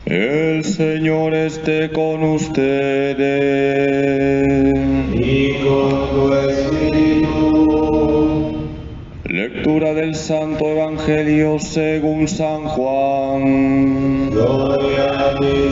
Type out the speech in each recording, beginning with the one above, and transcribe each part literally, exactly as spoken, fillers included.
El Señor esté con ustedes. Y con tu espíritu. Lectura del Santo Evangelio según San Juan. Gloria a ti,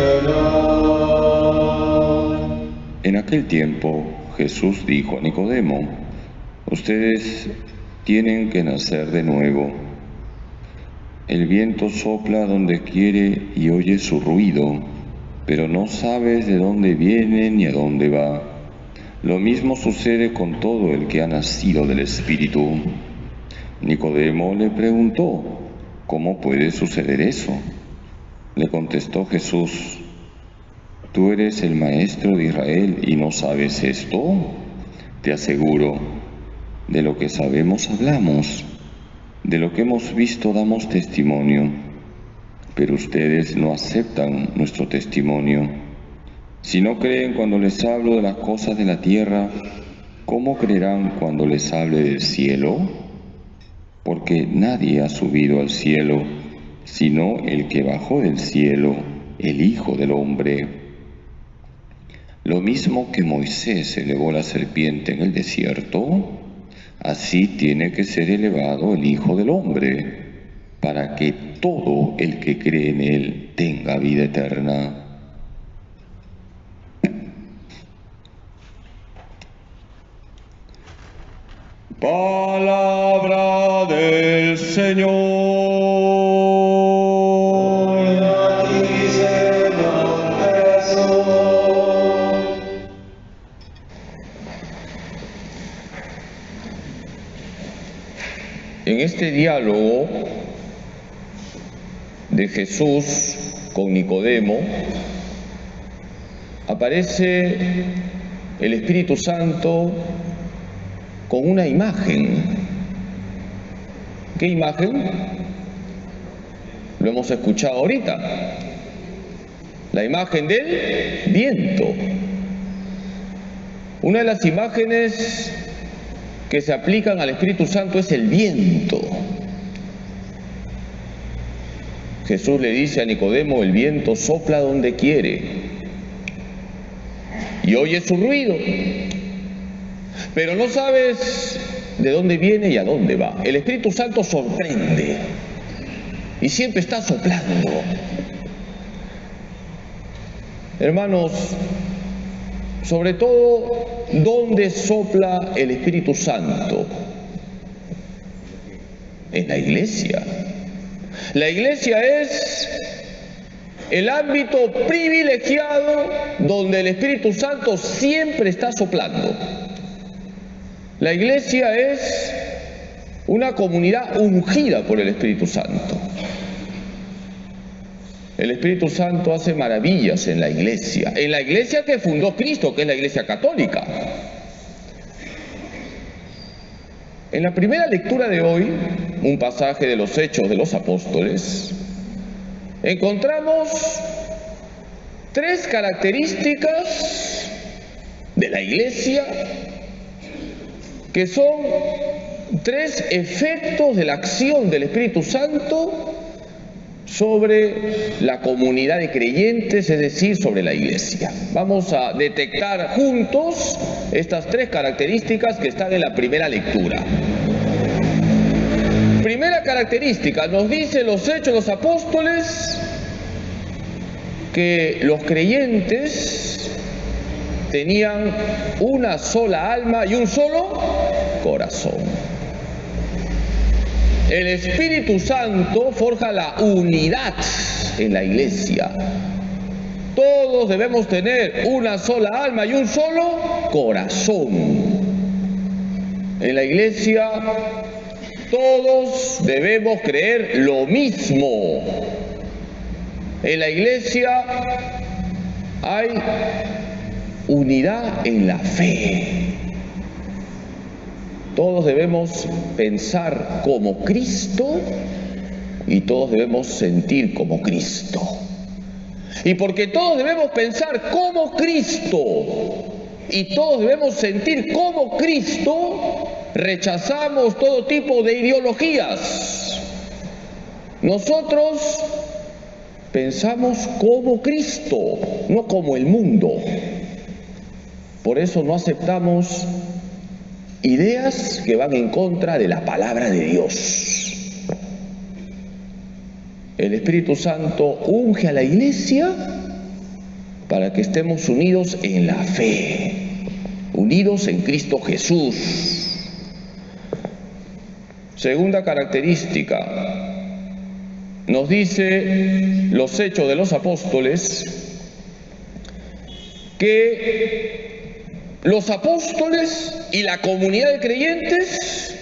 Señor. En aquel tiempo Jesús dijo a Nicodemo: ustedes tienen que nacer de nuevo. El viento sopla donde quiere y oye su ruido, pero no sabes de dónde viene ni a dónde va. Lo mismo sucede con todo el que ha nacido del Espíritu. Nicodemo le preguntó: ¿cómo puede suceder eso? Le contestó Jesús: ¿tú eres el maestro de Israel y no sabes esto? Te aseguro, de lo que sabemos hablamos, de lo que hemos visto damos testimonio, pero ustedes no aceptan nuestro testimonio. Si no creen cuando les hablo de las cosas de la tierra, ¿cómo creerán cuando les hable del cielo? Porque nadie ha subido al cielo, sino el que bajó del cielo, el Hijo del Hombre. Lo mismo que Moisés elevó la serpiente en el desierto, así tiene que ser elevado el Hijo del Hombre, para que todo el que cree en Él tenga vida eterna. Palabra del Señor. Gloria a ti, Señor Jesús. En este diálogo de Jesús con Nicodemo aparece el Espíritu Santo con una imagen. ¿Qué imagen? Lo hemos escuchado ahorita. La imagen del viento. Una de las imágenes que se aplican al Espíritu Santo es el viento. Jesús le dice a Nicodemo: el viento sopla donde quiere y oye su ruido, pero no sabes de dónde viene y a dónde va. El Espíritu Santo sorprende y siempre está soplando. Hermanos, sobre todo, ¿dónde sopla el Espíritu Santo? En la iglesia. La iglesia es el ámbito privilegiado donde el Espíritu Santo siempre está soplando. La iglesia es una comunidad ungida por el Espíritu Santo. El Espíritu Santo hace maravillas en la iglesia, en la iglesia que fundó Cristo, que es la iglesia católica. En la primera lectura de hoy, un pasaje de los Hechos de los Apóstoles, encontramos tres características de la iglesia que son tres efectos de la acción del Espíritu Santo sobre la comunidad de creyentes, es decir, sobre la iglesia. Vamos a detectar juntos estas tres características que están en la primera lectura. Primera característica, nos dice los Hechos de los Apóstoles que los creyentes tenían una sola alma y un solo corazón. El Espíritu Santo forja la unidad en la iglesia. Todos debemos tener una sola alma y un solo corazón. En la iglesia todos debemos creer lo mismo. En la iglesia hay unidad en la fe. Todos debemos pensar como Cristo y todos debemos sentir como Cristo. Y porque todos debemos pensar como Cristo y todos debemos sentir como Cristo, rechazamos todo tipo de ideologías. Nosotros Pensamos como Cristo, no como el mundo. Por eso no aceptamos ideas que van en contra de la palabra de Dios. El Espíritu Santo unge a la iglesia para que estemos unidos en la fe, unidos en Cristo Jesús. Segunda característica, nos dice los Hechos de los Apóstoles que los apóstoles y la comunidad de creyentes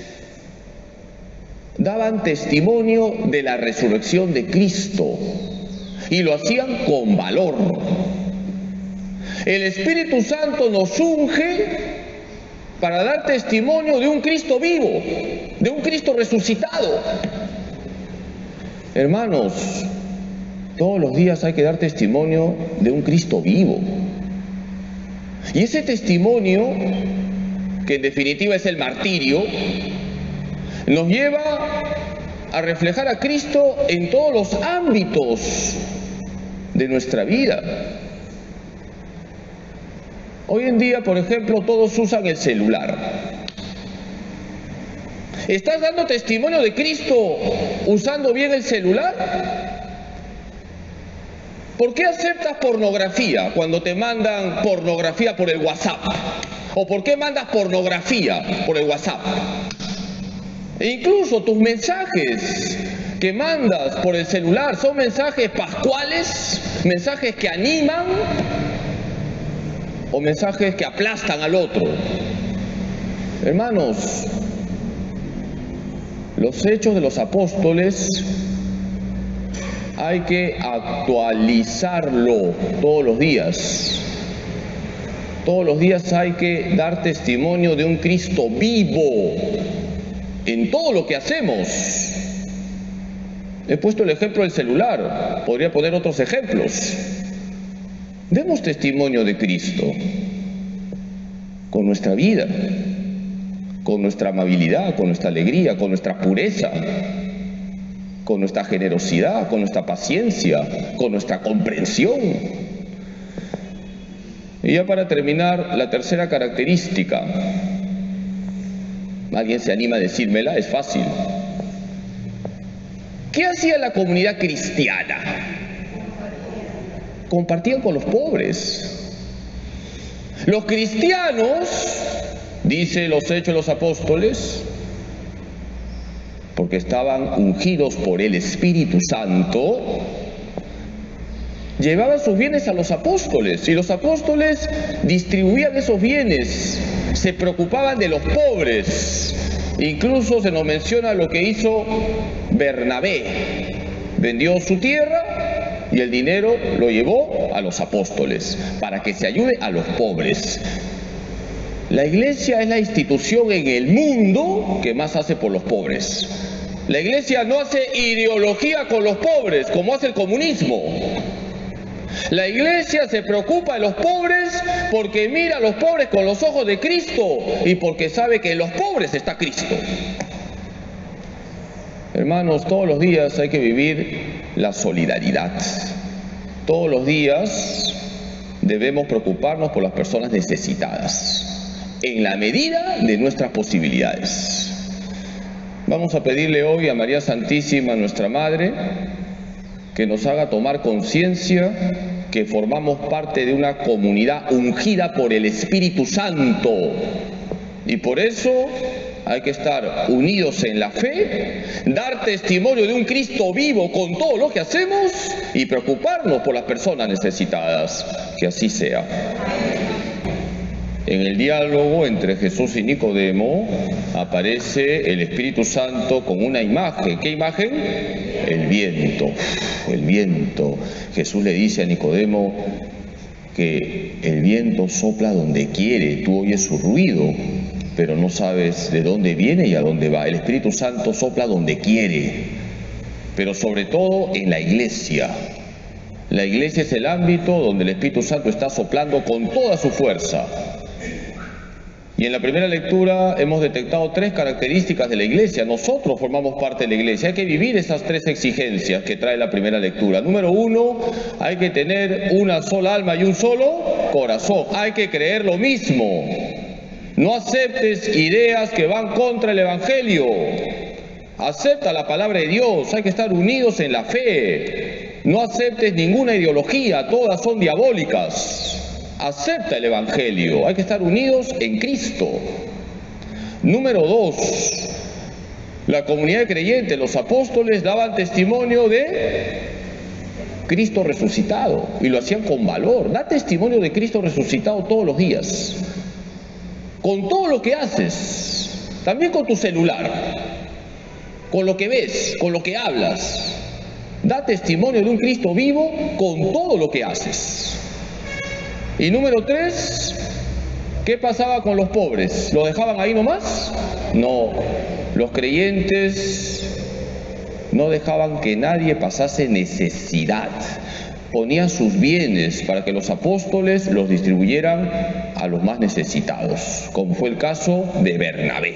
daban testimonio de la resurrección de Cristo y lo hacían con valor. El Espíritu Santo nos unge para dar testimonio de un Cristo vivo, de un Cristo resucitado. Hermanos, todos los días hay que dar testimonio de un Cristo vivo. Y ese testimonio, que en definitiva es el martirio, nos lleva a reflejar a Cristo en todos los ámbitos de nuestra vida. Hoy en día, por ejemplo, todos usan el celular. ¿Estás dando testimonio de Cristo usando bien el celular? ¿Por qué aceptas pornografía cuando te mandan pornografía por el WhatsApp? ¿O por qué mandas pornografía por el WhatsApp? E incluso tus mensajes que mandas por el celular son mensajes pascuales, mensajes que animan o mensajes que aplastan al otro. Hermanos, los Hechos de los Apóstoles hay que actualizarlo todos los días. Todos los días hay que dar testimonio de un Cristo vivo en todo lo que hacemos. He puesto el ejemplo del celular, podría poner otros ejemplos. Demos testimonio de Cristo con nuestra vida, con nuestra amabilidad, con nuestra alegría, con nuestra pureza, con nuestra generosidad, con nuestra paciencia, con nuestra comprensión. Y ya para terminar, la tercera característica. ¿Alguien se anima a decírmela? Es fácil. ¿Qué hacía la comunidad cristiana? Compartían con los pobres. Los cristianos, dice los Hechos de los Apóstoles, porque estaban ungidos por el Espíritu Santo, llevaban sus bienes a los apóstoles y los apóstoles distribuían esos bienes, se preocupaban de los pobres. Incluso se nos menciona lo que hizo Bernabé. Vendió su tierra y el dinero lo llevó a los apóstoles para que se ayude a los pobres. La iglesia es la institución en el mundo que más hace por los pobres. La iglesia no hace ideología con los pobres como hace el comunismo. La iglesia se preocupa de los pobres porque mira a los pobres con los ojos de Cristo y porque sabe que en los pobres está Cristo. Hermanos, todos los días hay que vivir la solidaridad. Todos los días debemos preocuparnos por las personas necesitadas, en la medida de nuestras posibilidades. Vamos a pedirle hoy a María Santísima, nuestra Madre, que nos haga tomar conciencia que formamos parte de una comunidad ungida por el Espíritu Santo. Y por eso hay que estar unidos en la fe, dar testimonio de un Cristo vivo con todo lo que hacemos y preocuparnos por las personas necesitadas. Que así sea. En el diálogo entre Jesús y Nicodemo aparece el Espíritu Santo con una imagen. ¿Qué imagen? El viento. El viento. Jesús le dice a Nicodemo que el viento sopla donde quiere. Tú oyes su ruido, pero no sabes de dónde viene y a dónde va. El Espíritu Santo sopla donde quiere, pero sobre todo en la iglesia. La iglesia es el ámbito donde el Espíritu Santo está soplando con toda su fuerza. Y en la primera lectura hemos detectado tres características de la iglesia. Nosotros formamos parte de la iglesia. Hay que vivir esas tres exigencias que trae la primera lectura. Número uno, hay que tener una sola alma y un solo corazón. Hay que creer lo mismo. No aceptes ideas que van contra el Evangelio. Acepta la palabra de Dios. Hay que estar unidos en la fe. No aceptes ninguna ideología. Todas son diabólicas. Acepta el Evangelio, hay que estar unidos en Cristo. Número dos, la comunidad de creyentes, los apóstoles daban testimonio de Cristo resucitado y lo hacían con valor. Da testimonio de Cristo resucitado todos los días, con todo lo que haces, también con tu celular, con lo que ves, con lo que hablas. Da testimonio de un Cristo vivo con todo lo que haces. Y número tres, ¿qué pasaba con los pobres? ¿Los dejaban ahí nomás? No, los creyentes no dejaban que nadie pasase necesidad. Ponían sus bienes para que los apóstoles los distribuyeran a los más necesitados, como fue el caso de Bernabé.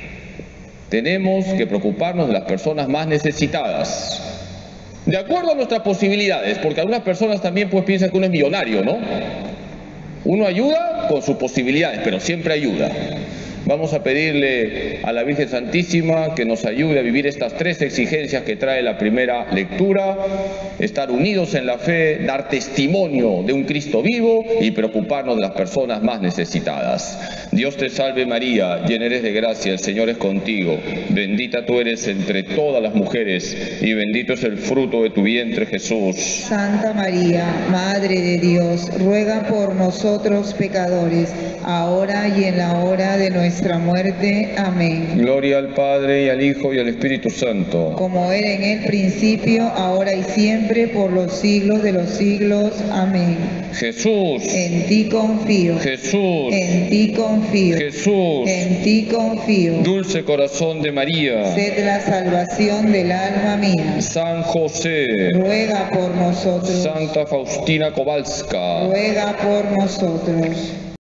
Tenemos que preocuparnos de las personas más necesitadas, de acuerdo a nuestras posibilidades, porque algunas personas también pues piensan que uno es millonario, ¿no? Uno ayuda con sus posibilidades, pero siempre ayuda. Vamos a pedirle a la Virgen Santísima que nos ayude a vivir estas tres exigencias que trae la primera lectura: estar unidos en la fe, dar testimonio de un Cristo vivo y preocuparnos de las personas más necesitadas. Dios te salve María, llena eres de gracia, el Señor es contigo. Bendita tú eres entre todas las mujeres y bendito es el fruto de tu vientre, Jesús. Santa María, Madre de Dios, ruega por nosotros pecadores, ahora y en la hora de nuestra nuestra muerte. Amén. Gloria al Padre, y al Hijo, y al Espíritu Santo. Como era en el principio, ahora y siempre, por los siglos de los siglos. Amén. Jesús. En ti confío. Jesús. En ti confío. Jesús. En ti confío. Dulce corazón de María. Sed la salvación del alma mía. San José. Ruega por nosotros. Santa Faustina Kowalska. Ruega por nosotros.